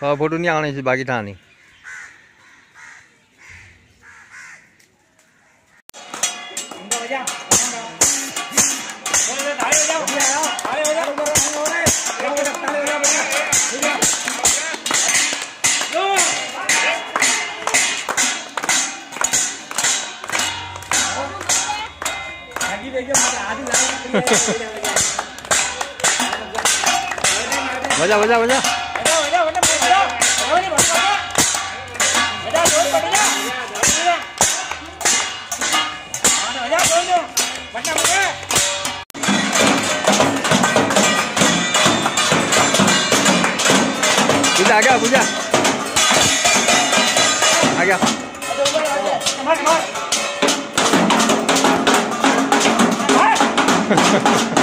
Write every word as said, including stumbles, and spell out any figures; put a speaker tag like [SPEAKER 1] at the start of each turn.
[SPEAKER 1] हाँ फोटो नहीं आने से बाकी था नहीं। बजा बजा बजा पूजा आ गया पूजा आ गया